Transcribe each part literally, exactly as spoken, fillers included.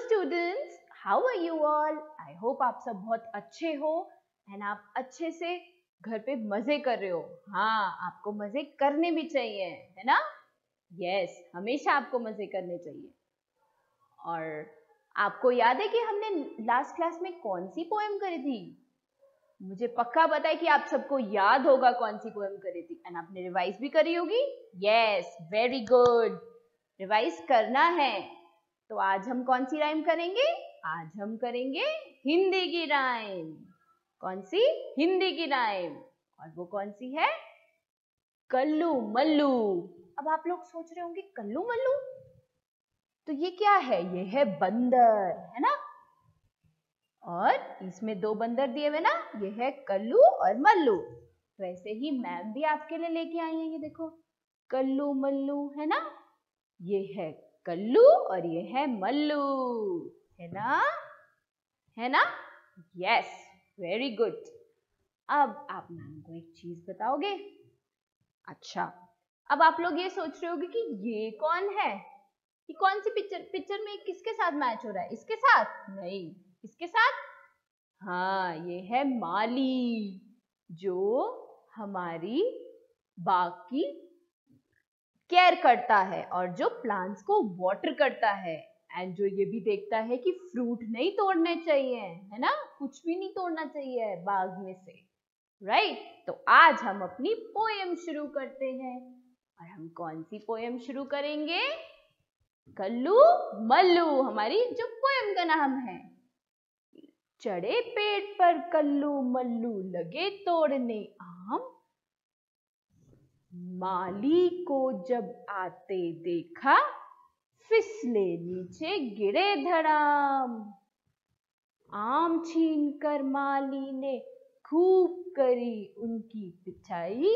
Students, how are you all? I hope आप सब बहुत अच्छे हो एंड आप अच्छे से घर पे मजे कर रहे हो। हाँ, आपको मजे करने भी चाहिए, है ना? यस yes, हमेशा आपको मजे करने चाहिए। और आपको याद है कि हमने लास्ट क्लास में कौन सी पोएम करी थी? मुझे पक्का पता है कि आप सबको याद होगा कौन सी पोएम करी थी एंड आपने रिवाइज भी करी होगी। यस, वेरी गुड, रिवाइज करना है। तो आज हम कौन सी राइम करेंगे? आज हम करेंगे हिंदी की राइम। कौन सी? हिंदी की राइम। और वो कौन सी है? कल्लू मल्लू। अब आप लोग सोच रहे होंगे कल्लू मल्लू तो ये क्या है? ये है बंदर, है ना? और इसमें दो बंदर दिए हुए ना, ये है कल्लू और मल्लू। तो ऐसे ही मैम भी आपके लिए लेके आई है, ये देखो कल्लू मल्लू, है ना? ये है कल्लू और ये है मल्लू, है ना? है ना? Yes, very good. अब आप मैम को एक चीज बताओगे। अच्छा, अब आप लोग ये सोच रहे होगे कि ये कौन है? कि कौन सी पिक्चर पिक्चर में किसके साथ मैच हो रहा है? इसके साथ? नहीं, किसके साथ? हाँ, ये है माली, जो हमारी बाग की केयर करता है और जो प्लांट्स को वाटर करता है एंड जो ये भी देखता है कि फ्रूट नहीं तोड़ने चाहिए, है ना? कुछ भी नहीं तोड़ना चाहिए बाग में से, राइट? तो आज हम अपनी पोएम शुरू करते हैं। और हम कौन सी पोएम शुरू करेंगे? कल्लू मल्लू, हमारी जो पोएम का नाम है। चढ़े पेड़ पर कल्लू मल्लू, लगे तोड़ने आम, माली को जब आते देखा, फिसले नीचे गिरे धड़ाम। आम छीन कर माली ने खूब करी उनकी पिटाई,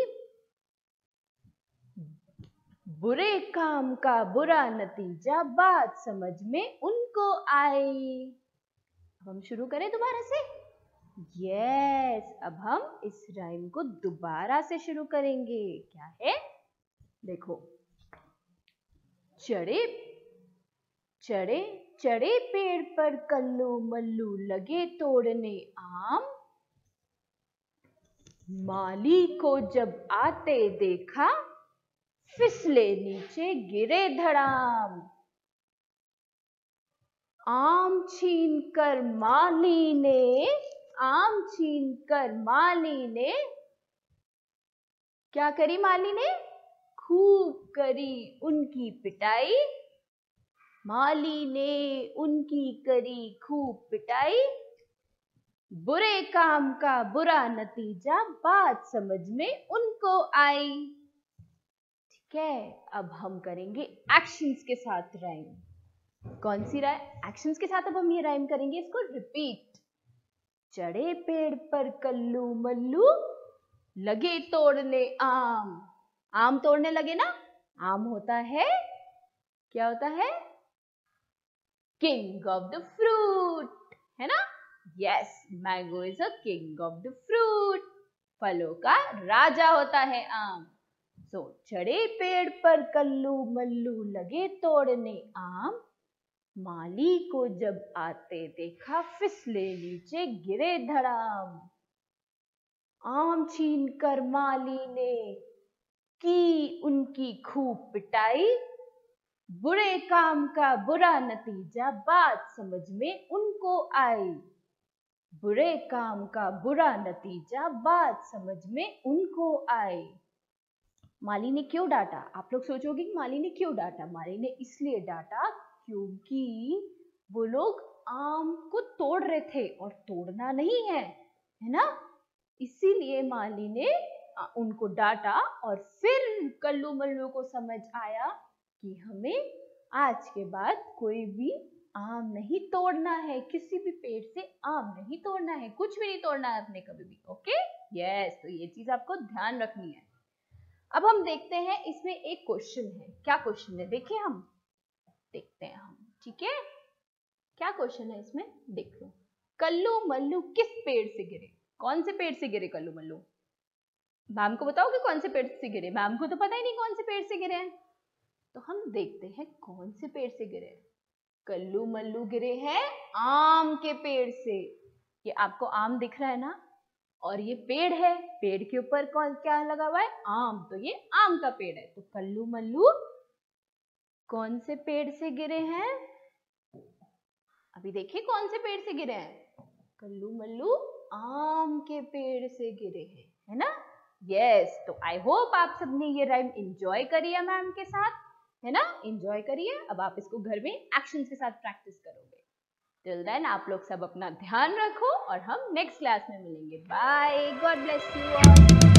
बुरे काम का बुरा नतीजा बात समझ में उनको आई। अब हम शुरू करें दोबारा से। यस yes, अब हम इस राइम को दोबारा से शुरू करेंगे। क्या है? देखो, चढ़े चढ़े चढ़े पेड़ पर कल्लू मल्लू, लगे तोड़ने आम, माली को जब आते देखा, फिसले नीचे गिरे धड़ाम। आम छीन कर माली ने आम छीन कर माली ने क्या करी? माली ने खूब करी उनकी पिटाई। माली ने उनकी करी खूब पिटाई, बुरे काम का बुरा नतीजा बात समझ में उनको आई। ठीक है, अब हम करेंगे एक्शंस के साथ राइम। कौन सी राइम? एक्शंस के साथ अब हम ये राइम करेंगे, इसको रिपीट। चढ़े पेड़ पर कल्लू मल्लू, लगे तोड़ने आम। आम तोड़ने लगे ना? आम होता है, क्या होता है? किंग ऑफ द फ्रूट, है ना? Yes, mango is a king of the fruit. फलों का राजा होता है आम। सो so, चढ़े पेड़ पर कल्लू मल्लू, लगे तोड़ने आम, माली को जब आते देखा, फिसले नीचे गिरे धड़ाम। आम छीन कर माली ने की उनकी खूब पिटाई, बुरे काम का बुरा नतीजा बात समझ में उनको आई। बुरे काम का बुरा नतीजा बात समझ में उनको आई। माली ने क्यों डांटा? आप लोग सोचोगे कि माली ने क्यों डांटा? माली ने इसलिए डांटा क्योंकि वो लोग आम को तोड़ रहे थे और तोड़ना नहीं है, है ना? इसीलिए माली ने उनको डांटा और फिर कल्लू मल्लू को समझ आया कि हमें आज के बाद कोई भी आम नहीं तोड़ना है, किसी भी पेड़ से आम नहीं तोड़ना है, कुछ भी नहीं तोड़ना है अपने कभी भी। ओके? यस, तो ये चीज आपको ध्यान रखनी है। अब हम देखते हैं, इसमें एक क्वेश्चन है। क्या क्वेश्चन है? देखिए, हम देखते हैं हम। ठीक है, क्या क्वेश्चन है इसमें? देख लो। कल्लू मल्लू किस पेड़ से गिरे? कौन से पेड़ से गिरे कल्लू मल्लू? मैम को बताओगे कौन से पेड़ से गिरे? मैम को तो पता ही नहीं कौन से पेड़ से गिरे हैं। तो हम देखते हैं कौन से पेड़ से गिरे। कल्लू मल्लू गिरे हैं आम के पेड़ से। ये आपको आम दिख रहा है ना, और ये पेड़ है, पेड़ के ऊपर कौन क्या लगा हुआ है? आम। तो ये आम का पेड़ है। तो कल्लू मल्लू कौन से पेड़ से गिरे हैं? अभी देखिए कौन से पेड़ से गिरे हैं। कल्लू मल्लू आम के पेड़ से गिरे हैं, है ना? यस। तो आई होप आप सबने ये राइम एंजॉय करी है मैम के साथ, है ना? एंजॉय करिए। अब आप इसको घर में एक्शन के साथ प्रैक्टिस करोगे। टिल देन आप लोग सब अपना ध्यान रखो और हम नेक्स्ट क्लास में मिलेंगे। Bye. God bless you all.